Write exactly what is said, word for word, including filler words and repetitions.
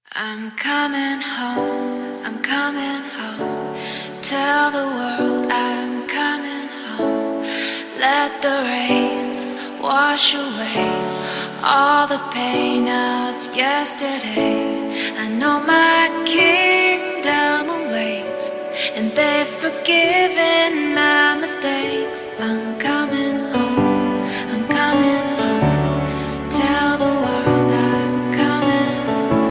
I'm coming home, I'm coming home. Tell the world I'm coming home. Let the rain wash away all the pain of yesterday. I know my kingdom awaits, and they've forgiven